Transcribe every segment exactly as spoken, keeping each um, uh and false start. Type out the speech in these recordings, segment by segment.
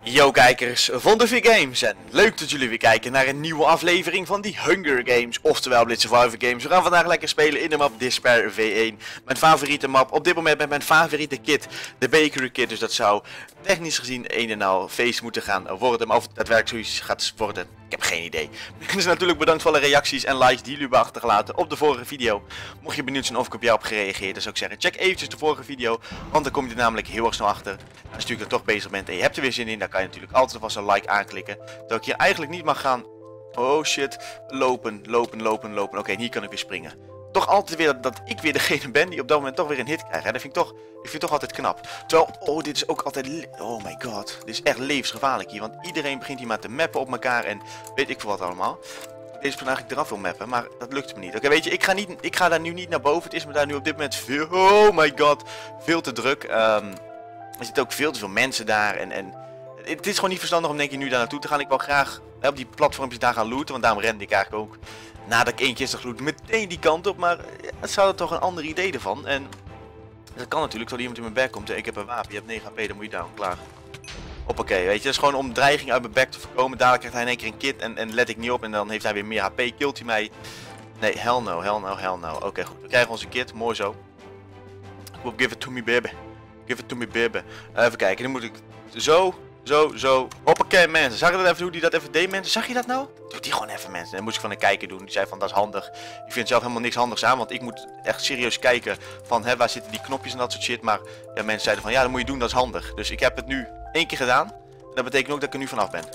Yo kijkers van de V Games en leuk dat jullie weer kijken naar een nieuwe aflevering van die Hunger Games, oftewel Blitz Survivor Games. We gaan vandaag lekker spelen in de map Despair V één, mijn favoriete map op dit moment met mijn favoriete kit, de Bakery Kit. Dus dat zou technisch gezien een en al feest moeten gaan worden, maar of het daadwerkelijk zoiets gaat worden, ik heb geen idee. Dus natuurlijk bedankt voor alle reacties en likes die jullie hebben achtergelaten op de vorige video. Mocht je benieuwd zijn of ik op jou heb gereageerd, dan zou ik zeggen check eventjes de vorige video, want dan kom je er namelijk heel erg snel achter. Als je natuurlijk er toch bezig bent en je hebt er weer zin in, dan kan je natuurlijk altijd alvast een like aanklikken. Terwijl ik hier eigenlijk niet mag gaan, oh shit, lopen, lopen, lopen, lopen. Oké, okay, hier kan ik weer springen. Toch altijd weer dat, dat ik weer degene ben die op dat moment toch weer een hit krijgt. Hè? Dat vind ik toch, ik vind het toch altijd knap. Terwijl, oh dit is ook altijd, oh my god, dit is echt levensgevaarlijk hier. Want iedereen begint hier maar te mappen op elkaar en weet ik veel wat allemaal. Deze persoon eigenlijk eraf wil mappen, maar dat lukt me niet. Oké, okay, weet je, ik ga, niet, ik ga daar nu niet naar boven. Het is me daar nu op dit moment veel, oh my god, veel te druk. Um, Er zitten ook veel te veel mensen daar en, en het is gewoon niet verstandig om denk ik nu daar naartoe te gaan. Ik wil graag hè, op die platformpjes daar gaan looten, want daarom rende ik eigenlijk ook nadat ik één keer zag looten meteen die kant op. Maar ja, het zou er toch een ander idee ervan. En dat kan natuurlijk, terwijl iemand in mijn bek komt. Ik heb een wapen, je hebt negen H P, dan moet je daar klaar. Hoppakee, weet je, dat is gewoon om dreiging uit mijn bek te voorkomen. Dadelijk krijgt hij in één keer een kit en, en let ik niet op en dan heeft hij weer meer H P, killt hij mij. Nee, hell no, hell no, hell no. Oké, okay, goed, we krijgen onze kit, mooi zo. Give it to me baby. Give it to me baby. Uh, even kijken, dan moet ik zo, zo, zo. Hoppakee mensen, zag je dat even hoe die dat even deed mensen? Zag je dat nou? Doe die gewoon even mensen. Dan moest ik van een kijker doen, die zei van dat is handig. Ik vind zelf helemaal niks handigs aan, want ik moet echt serieus kijken van hè, waar zitten die knopjes en dat soort shit. Maar ja, mensen zeiden van ja dat moet je doen, dat is handig. Dus ik heb het nu één keer gedaan. En dat betekent ook dat ik er nu vanaf ben.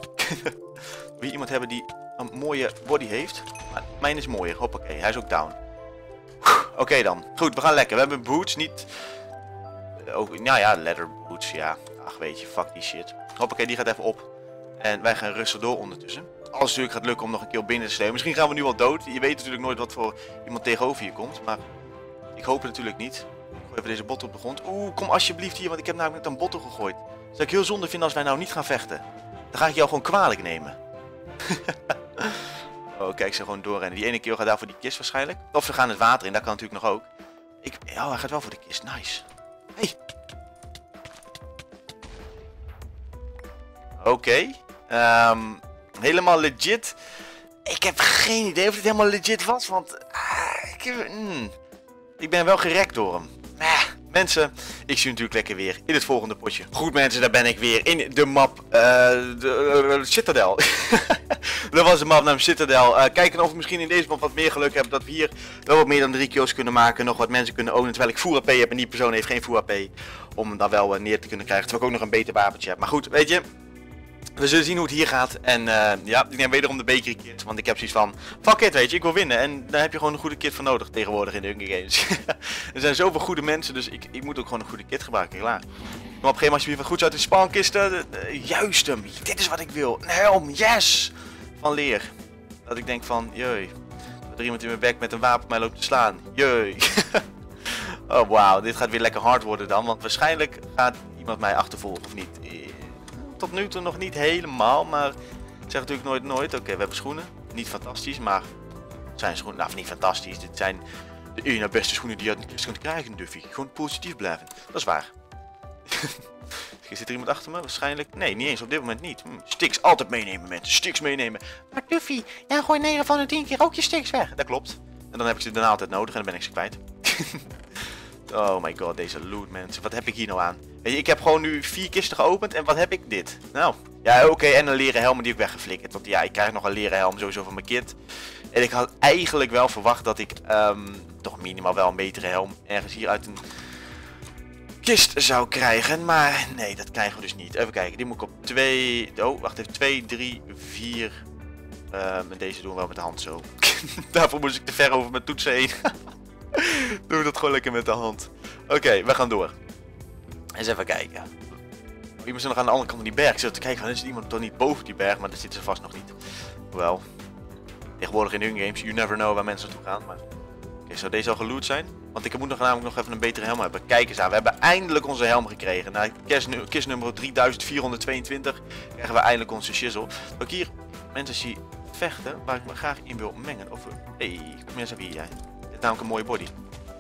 Wil je iemand hebben die een mooie body heeft? Maar mijn is mooier, hoppakee, hij is ook down. Oké okay dan, goed we gaan lekker. We hebben boots, niet... Ook, nou ja, leather boots, ja. Ach weet je, fuck die shit. Hoppakee, die gaat even op. En wij gaan rustig door ondertussen. Als het natuurlijk gaat lukken om nog een keer binnen te slepen. Misschien gaan we nu wel dood. Je weet natuurlijk nooit wat voor iemand tegenover je komt. Maar ik hoop het natuurlijk niet. Ik gooi even deze bottel op de grond. Oeh, kom alsjeblieft hier, want ik heb namelijk net een bottel gegooid. Dat zou ik heel zonde vinden als wij nou niet gaan vechten. Dan ga ik jou gewoon kwalijk nemen. Oh, kijk ze gewoon doorrennen. Die ene keer gaat daar voor die kist waarschijnlijk. Of ze gaan het water in, dat kan natuurlijk nog ook. Ik... Oh, hij gaat wel voor de kist. Nice. Hey. Oké. Okay. Um, helemaal legit. Ik heb geen idee of dit helemaal legit was, want uh, ik, mm, ik ben wel gerekt door hem. Nah. Mensen, ik zie natuurlijk lekker weer in het volgende potje. Goed mensen, daar ben ik weer in de map uh, de, uh, Citadel. Dat was de map naar Citadel. Uh, kijken of we misschien in deze map wat meer geluk hebben. Dat we hier wel wat meer dan drie kills kunnen maken. Nog wat mensen kunnen ownen terwijl ik full H P heb. En die persoon heeft geen full H P. Om hem dan wel uh, neer te kunnen krijgen. Terwijl ik ook nog een beter wapentje heb. Maar goed, weet je. We zullen zien hoe het hier gaat. En uh, ja, ik neem wederom de Bakery Kit. Want ik heb zoiets van, fuck it, weet je, ik wil winnen. En daar heb je gewoon een goede kit voor nodig tegenwoordig in de Hunger Games. Er zijn zoveel goede mensen, dus ik, ik moet ook gewoon een goede kit gebruiken, klaar. Kom op een gegeven moment alsjeblieft goed uit de spawnkisten. Uh, juist hem, dit is wat ik wil. Een helm, yes! Van leer. Dat ik denk van, jee. Dat er iemand in mijn bek met een wapen op mij loopt te slaan. Jee. Oh wauw, dit gaat weer lekker hard worden dan. Want waarschijnlijk gaat iemand mij achtervolgen of niet. Tot nu toe nog niet helemaal, maar ik zeg natuurlijk nooit nooit. Oké, okay, we hebben schoenen. Niet fantastisch, maar het zijn schoenen, nou niet fantastisch. Dit zijn de ene beste schoenen die je uit een kist kunt krijgen, Duffy. Gewoon positief blijven. Dat is waar. Zit er iemand achter me? Waarschijnlijk. Nee, niet eens op dit moment niet. Hm, sticks altijd meenemen mensen. Sticks meenemen. Maar Duffy, ja gooi negen van de tien keer ook je sticks weg. Dat klopt. En dan heb ik ze daarna altijd nodig en dan ben ik ze kwijt. Oh my god, deze loot mensen. Wat heb ik hier nou aan? Weet je, ik heb gewoon nu vier kisten geopend en wat heb ik? Dit. Nou, ja oké, okay, en een leren helm die ik weggeflikkerd. Want ja, ik krijg nog een leren helm sowieso van mijn kit. En ik had eigenlijk wel verwacht dat ik um, toch minimaal wel een betere helm ergens hier uit een kist zou krijgen. Maar nee, dat krijgen we dus niet. Even kijken, die moet ik op twee... Oh, wacht even. twee, drie, vier... Um, en deze doen we wel met de hand zo. Daarvoor moest ik te ver over mijn toetsen heen. Doen we dat gewoon lekker met de hand. Oké, okay, we gaan door. Eens even kijken. Oh, iemand zit nog aan de andere kant van die berg. Ik zit te kijken, is er iemand toch niet boven die berg? Maar daar zitten ze vast nog niet. Wel. Tegenwoordig in Hunger Games, you never know waar mensen naartoe gaan. Maar... Oké, okay, zou deze al geloot zijn? Want ik moet nog, namelijk nog even een betere helm hebben. Kijk eens aan, we hebben eindelijk onze helm gekregen. Na kist nummer drieduizend vierhonderdtweeëntwintig krijgen we eindelijk onze shizzle. Ook hier mensen zie vechten waar ik me graag in wil mengen. Of... Hé, hey, kom eens even hier. Jij. Dit is namelijk een mooie body.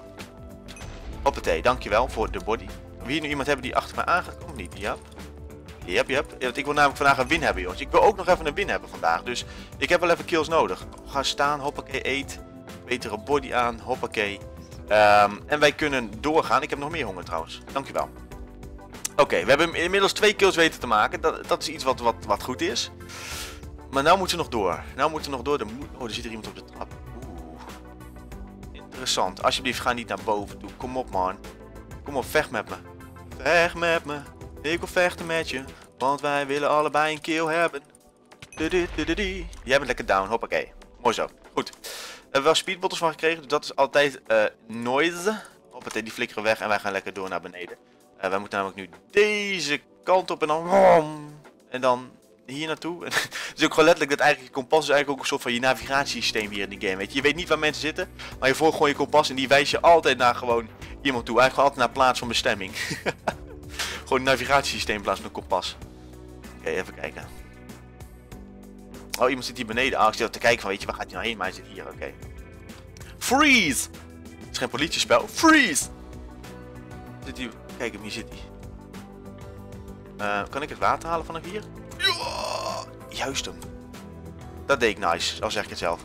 Hoppatee, dankjewel voor de body. We hier nu iemand hebben die achter mij aan gaat komen? Niet, ja. Yep, yep. Want ik wil namelijk vandaag een win hebben, jongens. Ik wil ook nog even een win hebben vandaag. Dus ik heb wel even kills nodig. Ga staan, hoppakee, eet. Betere body aan, hoppakee. Um, en wij kunnen doorgaan. Ik heb nog meer honger trouwens. Dankjewel. Oké, okay, we hebben inmiddels twee kills weten te maken. Dat, dat is iets wat, wat, wat goed is. Maar nou moeten we nog door. Nou moeten we nog door. De oh, er zit er iemand op de trap. Oeh. Interessant. Alsjeblieft, ga niet naar boven toe. Kom op, man. Kom op, vecht met me. Vecht met me. Ik wil vechten met je. Want wij willen allebei een kill hebben. Jij bent lekker down. Hoppakee. Mooi zo. Goed. We hebben wel speedbottles van gekregen. Dus dat is altijd uh, noise. Hoppatee, die flikkeren weg. En wij gaan lekker door naar beneden. Uh, wij moeten namelijk nu deze kant op. En dan... En dan... hier naartoe. Het is ook gewoon letterlijk dat eigenlijk je kompas is eigenlijk ook een soort van je navigatiesysteem hier in die game. Weet je, je weet niet waar mensen zitten, maar je volgt gewoon je kompas en die wijst je altijd naar gewoon iemand toe. Eigenlijk altijd naar plaats van bestemming. Gewoon een navigatiesysteem in plaats van een kompas. Oké, okay, even kijken. Oh, iemand zit hier beneden. Ah, ik zit te kijken van, weet je, waar gaat hij nou heen? Maar hij zit hier, oké. Okay. Freeze! Het is geen politiespel. Freeze! Zit hij... Kijk hem, hier zit hij. Uh, kan ik het water halen vanaf hier? Ja, juist hem. Dat deed ik nice, al zeg ik het zelf.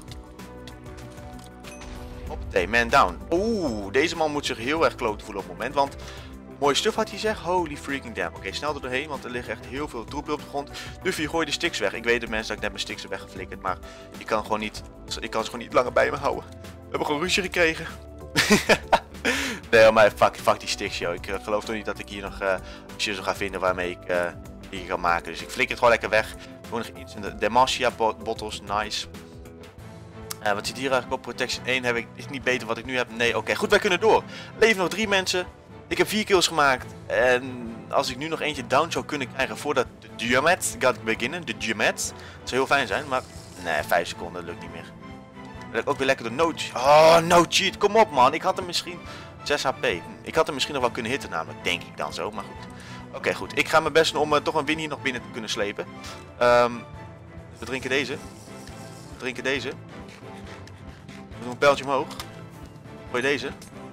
Hoppatee, man down. Oeh, deze man moet zich heel erg kloten voelen op het moment. Want mooi stuff had hij gezegd. Holy freaking damn. Oké, okay, snel er doorheen, want er liggen echt heel veel troepen op de grond. Duffy, gooi de sticks weg. Ik weet de mensen dat ik net mijn sticks heb weggeflikkerd. Maar ik kan, gewoon niet, ik kan ze gewoon niet langer bij me houden. We hebben gewoon ruzie gekregen. Nee, maar fuck, fuck die sticks, joh. Ik uh, geloof toch niet dat ik hier nog uh, een shizzle ga vinden waarmee ik... Uh, die kan maken. Dus ik flikker het gewoon lekker weg. Gewoon nog iets in de Demacia bottles. Nice. Uh, wat zit hier eigenlijk op? Protection één heb ik. Is niet beter wat ik nu heb. Nee, oké. Okay. Goed, wij kunnen door. Leven nog drie mensen. Ik heb vier kills gemaakt. En als ik nu nog eentje down zou kunnen krijgen voordat de Diamet gaat beginnen. De Diamet. Dat zou heel fijn zijn. Maar nee, vijf seconden. Dat lukt niet meer. Dat ik ook weer lekker de no cheat. Oh, no cheat. Kom op, man. Ik had hem misschien zes H P. Hm. Ik had hem misschien nog wel kunnen hitten namelijk. Denk ik dan zo. Maar goed. Oké, okay, goed. Ik ga mijn best doen om uh, toch een win hier nog binnen te kunnen slepen. Um, we drinken deze. We drinken deze. We doen een pijltje omhoog. Gooi deze.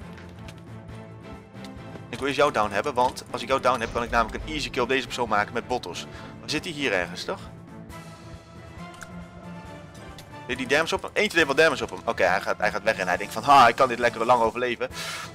Ik wil eerst jou down hebben, want als ik jou down heb, kan ik namelijk een easy kill op deze persoon maken met bottles. Dan zit hij hier ergens, toch? Deed die damage op hem? Eentje deed wat damage op hem. Oké, okay, hij, gaat, hij gaat weg en hij denkt van, ha, ik kan dit lekker lang overleven.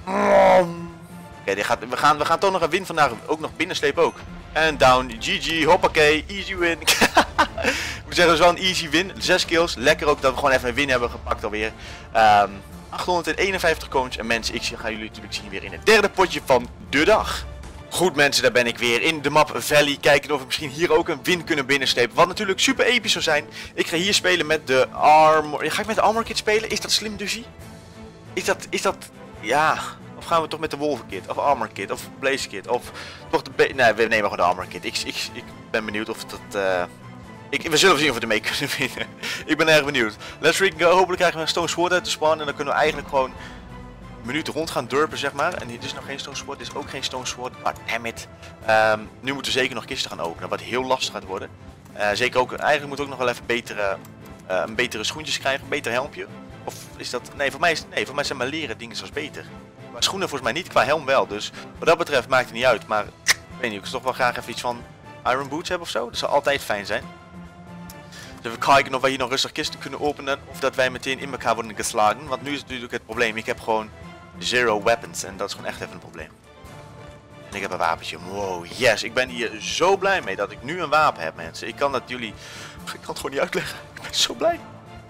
Oké, okay, we, gaan, we gaan toch nog een win vandaag ook nog binnenslepen ook. En down, G G, hoppakee, easy win. Ik moet zeggen, dat is wel een easy win. Zes kills, lekker ook dat we gewoon even een win hebben gepakt alweer. Um, achthonderdeenenvijftig coins. En mensen, ik ga jullie natuurlijk zien weer in het derde potje van de dag. Goed mensen, daar ben ik weer in de map Valley. Kijken of we misschien hier ook een win kunnen binnenslepen. Wat natuurlijk super episch zou zijn. Ik ga hier spelen met de Armor... Ga ik met de Armor Kit spelen? Is dat slim, Duffy? Is dat... Is dat... Ja... Of gaan we toch met de Wolven Kit, of Armor Kit, of Blaze Kit, of toch de... Be nee, we nemen gewoon de Armor Kit. Ik, ik, ik ben benieuwd of dat... Uh... Ik, we zullen zien of we ermee kunnen winnen. Ik ben erg benieuwd. Let's freaking go. Hopelijk krijgen we een Stone Sword uit de spawn. En dan kunnen we eigenlijk gewoon minuten rond gaan durpen, zeg maar. En dit is nog geen Stone Sword, dit is ook geen Stone Sword. Goddammit. Um, nu moeten we zeker nog kisten gaan openen, wat heel lastig gaat worden. Uh, zeker ook, eigenlijk moeten we ook nog wel even betere, uh, een betere schoentjes krijgen, een beter helmpje. Of is dat... Nee, voor mij, is, nee, voor mij zijn mijn leren dingen zoals beter. Maar schoenen volgens mij niet, qua helm wel. Dus wat dat betreft maakt het niet uit. Maar ik weet niet, ik zou toch wel graag even iets van Iron Boots hebben of zo. Dat zou altijd fijn zijn. Dus even kijken of wij hier nog rustig kisten kunnen openen. Of dat wij meteen in elkaar worden geslagen. Want nu is het natuurlijk het probleem. Ik heb gewoon zero weapons. En dat is gewoon echt even een probleem. En ik heb een wapentje. Wow, yes. Ik ben hier zo blij mee dat ik nu een wapen heb, mensen. Ik kan dat jullie... Ik kan het gewoon niet uitleggen. Ik ben zo blij.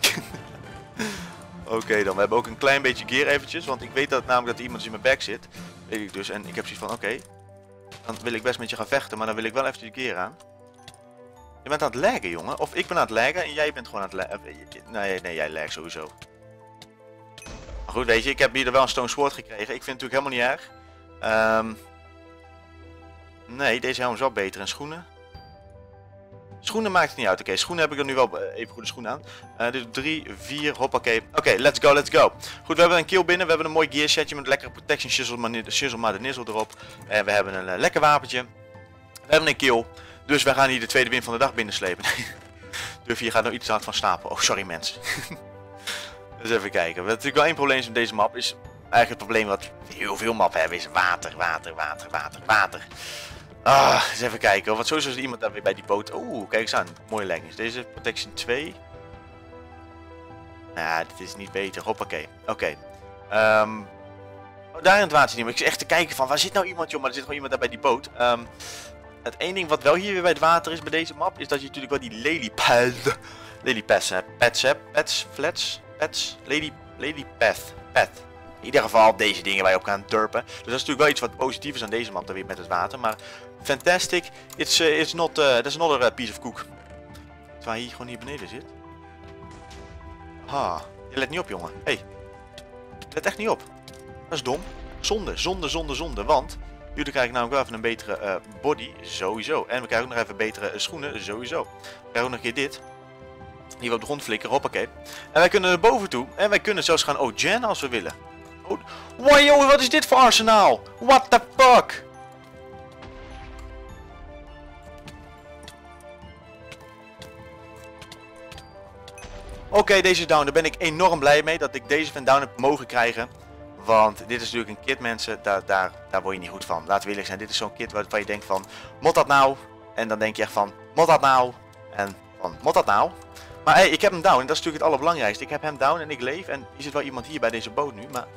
Oké okay, dan, we hebben ook een klein beetje gear eventjes. Want ik weet dat namelijk dat er iemand in mijn back zit. Weet ik dus. En ik heb zoiets van, oké. Okay, dan wil ik best met je gaan vechten. Maar dan wil ik wel eventjes de gear aan. Je bent aan het laggen, jongen. Of ik ben aan het laggen en jij bent gewoon aan het laggen. Nee, nee, jij lagt sowieso. Maar goed, weet je, ik heb hier wel een Stone Sword gekregen. Ik vind het natuurlijk helemaal niet erg. Um, nee, deze helm is wel beter. En schoenen? Schoenen maakt het niet uit. Oké, okay, schoenen heb ik er nu wel even goede schoenen aan. Uh, dus drie, vier, hoppakee. Oké, okay, let's go, let's go. Goed, we hebben een kill binnen. We hebben een mooi gear setje met een lekkere protection shizzle maar de nizzle erop. En we hebben een uh, lekker wapentje. We hebben een kill. Dus wij gaan hier de tweede win van de dag binnenslepen. Durf je gaat nou iets te hard van slapen. Oh, sorry mensen. Dus even kijken. We hebben natuurlijk wel één probleem met deze map. Is eigenlijk het probleem wat heel veel mappen hebben. Is water, water, water, water, water. Ah, eens even kijken. Want sowieso is er iemand daar weer bij die boot. Oeh, kijk eens aan. Mooie leggings. Deze protection twee. Nou, dit is niet beter. Hoppakee. Oké. Okay. Um, oh, daar in het water niet. Ik zit echt te kijken van, waar zit nou iemand, joh? Maar er zit gewoon iemand daar bij die boot. Um, het één ding wat wel hier weer bij het water is bij deze map, is dat je natuurlijk wel die lelypad... Lelypads hebt. Pets hebt. Pets, flats, pets, lady, ladypath, path. In ieder geval deze dingen waar je op kan durpen. Dus dat is natuurlijk wel iets wat positief is aan deze map dan weer met het water. Maar fantastic. It's, uh, it's not, uh, that's another uh, piece of cook. Terwijl hij hier gewoon hier beneden zit. Ha, je let niet op, jongen. Hé, hey. Let echt niet op. Dat is dom. Zonde, zonde, zonde, zonde. Want jullie krijgen namelijk wel even een betere uh, body, sowieso. En we krijgen ook nog even betere uh, schoenen, sowieso. We krijgen ook nog een keer dit. Die we op de grond flikkeren, hoppakee. En wij kunnen er boven toe. En wij kunnen zelfs gaan O-gen als we willen. Oh, wow, joh, wat is dit voor arsenaal? What the fuck? Oké, okay, deze is down. Daar ben ik enorm blij mee dat ik deze van down heb mogen krijgen. Want dit is natuurlijk een kit, mensen. Daar, daar, daar word je niet goed van. Laten we eerlijk zijn. Dit is zo'n kit waarvan je denkt van... Mot dat nou? En dan denk je echt van... Mot dat nou? En van... Mot dat nou? Maar hey, ik heb hem down. En dat is natuurlijk het allerbelangrijkste. Ik heb hem down en ik leef. En hier zit wel iemand hier bij deze boot nu. Maar...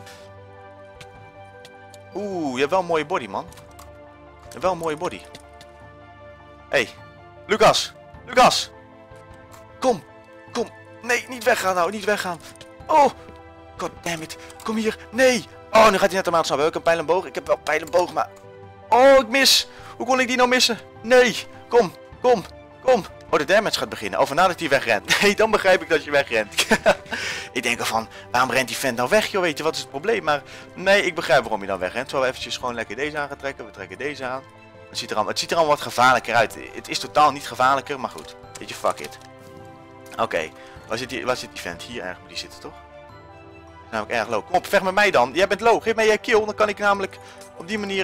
Oeh, je hebt wel een mooie body, man. Je hebt wel een mooie body. Hé. Hey. Lucas. Lucas. Kom. Kom. Nee, niet weggaan nou. Niet weggaan. Oh. God damn it. Kom hier. Nee. Oh, nu gaat hij net de maat snappen. Heb ik een pijl en boog? Ik heb wel pijl en boog, maar... Oh, ik mis. Hoe kon ik die nou missen? Nee. Kom. Kom. Kom. Oh, de damage gaat beginnen. Of nadat hij wegrent. Nee, dan begrijp ik dat je wegrent. Ik denk al van, waarom rent die vent nou weg, joh? Weet je, wat is het probleem? Maar nee, ik begrijp waarom je dan wegrent. Terwijl we eventjes gewoon lekker deze aan gaan trekken. We trekken deze aan. Het ziet er allemaal, het ziet er allemaal wat gevaarlijker uit. Het is totaal niet gevaarlijker, maar goed. Weet je, fuck it. Oké. Okay. Waar zit die, waar zit die vent? Hier ergens moet die zitten, toch? Namelijk erg low. Kom op, vecht met mij dan. Jij bent low. Geef mij jij kill. Dan kan ik namelijk op die manier...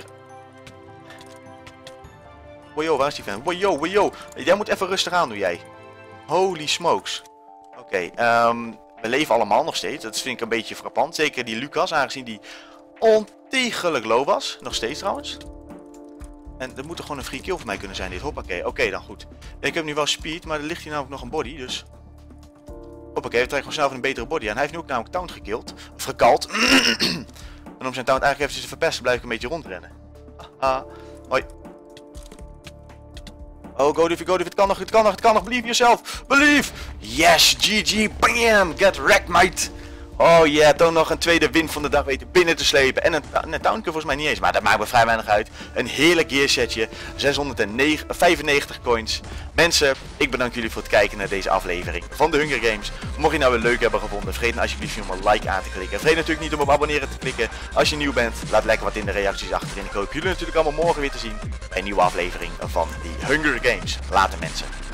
Wojo, waar is die vent? Wojo, wojo. Jij moet even rustig aan doen, jij. Holy smokes. Oké, okay, um, we leven allemaal nog steeds. Dat vind ik een beetje frappant. Zeker die Lucas, aangezien die ontiegelijk low was. Nog steeds trouwens. En er moet er gewoon een free kill voor mij kunnen zijn, dit. Hoppakee. Oké, okay, dan goed. Ik heb nu wel speed, maar er ligt hier namelijk nog een body, dus... Hoppakee, we trekken gewoon snel een betere body aan. Hij heeft nu ook namelijk taunt gekild. Of gekald. En om zijn taunt eigenlijk even te verpesten, blijf ik een beetje rondrennen. Haha. Hoi. Oh, go Div, go Div, het kan nog, het kan nog, het kan nog. Believe yourself. Believe. Yes, G G. Bam. Get wrecked, mate. Oh yeah, toch nog een tweede win van de dag weten binnen te slepen. En een, een tauntje volgens mij niet eens, maar dat maakt me vrij weinig uit. Een heerlijk gearsetje. zeshonderdvijfennegentig coins. Mensen, ik bedank jullie voor het kijken naar deze aflevering van de Hunger Games. Mocht je nou weer leuk hebben gevonden, vergeet dan alsjeblieft niet om een like aan te klikken. Vergeet natuurlijk niet om op abonneren te klikken. Als je nieuw bent, laat lekker wat in de reacties achterin. Ik hoop jullie natuurlijk allemaal morgen weer te zien bij een nieuwe aflevering van die Hunger Games. Later, mensen.